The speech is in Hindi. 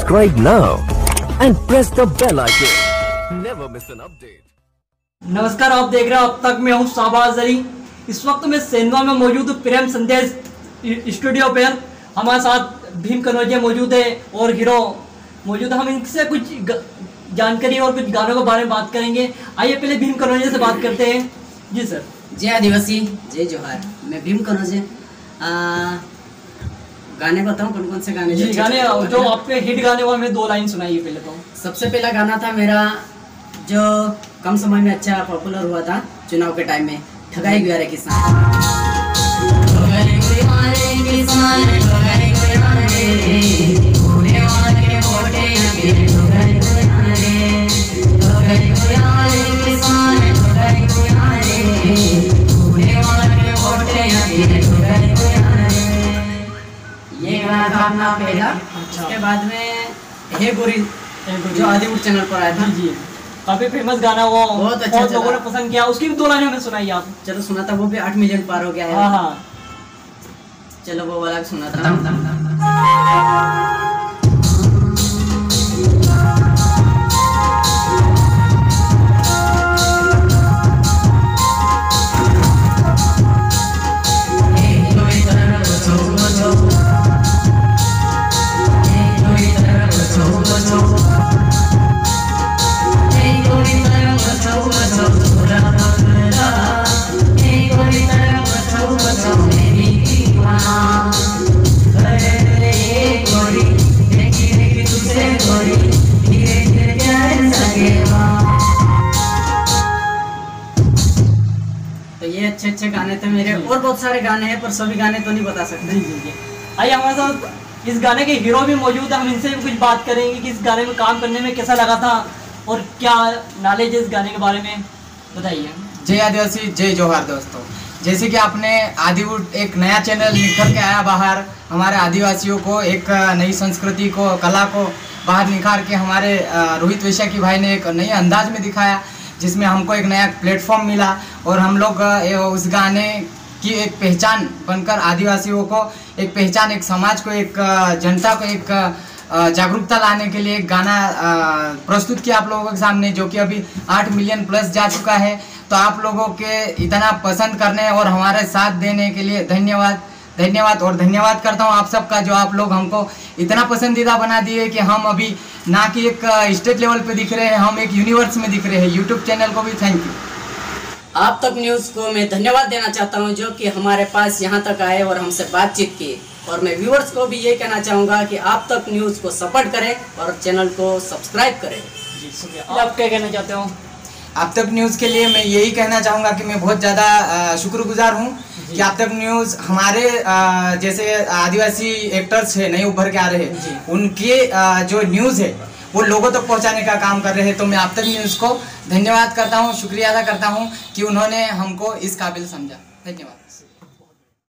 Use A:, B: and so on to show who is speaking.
A: Subscribe now and press the bell icon. Never miss an update.
B: नमस्कार, आप देख रहे हैं अब तक मैं हूँ शाहबाज अली। इस वक्त मैं सेंधवा में मौजूद हूँ प्रेम संदेश स्टूडियो पर। हमारे साथ भीम कनौजिया मौजूद है और हीरो मौजूद है। हम इनसे कुछ जानकारी और कुछ गानों के बारे में बात करेंगे। आइए पहले भीम कनौजिया से बात करते हैं। जी सर।
C: जय आदिवासी, जय जोहार। मैं भीम कनौजिया। गाने बताऊं कौन कौन से गाने?
B: जी गाने जो आपके हिट गाने वो हमें 2 लाइन सुनाइए पहले तो।
C: सबसे पहला गाना था मेरा जो कम समय में अच्छा पॉपुलर हुआ था चुनाव के टाइम में, ठगाई गया रे किसान। ये गाना था अपना पहला।
B: अच्छा।
C: उसके बाद में हे गोरी जो आदिवासी चैनल पर आया था।
B: जी काफी फेमस गाना, वो
C: बहुत अच्छा
B: लोगों ने पसंद किया। उसकी भी 2 लाइनें हमें सुनाइए आप।
C: चलो सुना था, वो भी 8 मिलियन पार हो गया है।
B: हाँ हाँ।
C: चलो वो वाला भी सुना था। तो ये अच्छे अच्छे गाने थे मेरे। और बहुत सारे गाने हैं पर सभी गाने तो नहीं बता सकते।
B: जी जी जी। आइए हमारे साथ इस गाने के हीरो भी मौजूद है। हम इनसे भी कुछ बात करेंगे कि इस गाने में काम करने में कैसा लगा था और क्या नॉलेज है इस गाने के बारे में, बताइए।
D: जय आदिवासी, जय जोहार दोस्तों। जैसे कि आपने आदिवुड एक नया चैनल निखर के आया बाहर, हमारे आदिवासियों को एक नई संस्कृति को, कला को बाहर निखार के हमारे रोहित वैशाखी भाई ने एक नए अंदाज में दिखाया, जिसमें हमको एक नया प्लेटफॉर्म मिला और हम लोग उस गाने की एक पहचान बनकर आदिवासियों को एक पहचान, एक समाज को, एक जनता को एक जागरूकता लाने के लिए एक गाना प्रस्तुत किया आप लोगों के सामने, जो कि अभी 8 मिलियन प्लस जा चुका है। तो आप लोगों के इतना पसंद करने और हमारे साथ देने के लिए धन्यवाद और धन्यवाद करता हूं आप सबका, जो आप लोग हमको इतना पसंदीदा बना दिए कि हम अभी ना कि एक स्टेट लेवल पे दिख रहे हैं, हम एक यूनिवर्स में दिख रहे हैं। यूट्यूब चैनल को भी थैंक यू।
C: आप तक न्यूज़ को मैं धन्यवाद देना चाहता हूं, जो कि हमारे पास यहां तक आए और हमसे बातचीत की। और मैं व्यूअर्स को भी ये कहना चाहूँगा कि आप तक न्यूज़ को सपोर्ट करें और चैनल को सब्सक्राइब करें।
B: जी शुक्रिया। आप क्या कहना चाहते हो?
D: आप तक न्यूज़ के लिए मैं यही कहना चाहूँगा कि मैं बहुत ज़्यादा शुक्रगुजार हूँ कि आप तक न्यूज़ हमारे जैसे आदिवासी एक्टर्स है नए उभर के आ रहे हैं, उनके जो न्यूज़ है वो लोगों तक पहुंचाने का काम कर रहे हैं। तो मैं आप तक न्यूज़ को धन्यवाद करता हूं, शुक्रिया अदा करता हूं कि उन्होंने हमको इस काबिल समझा। धन्यवाद।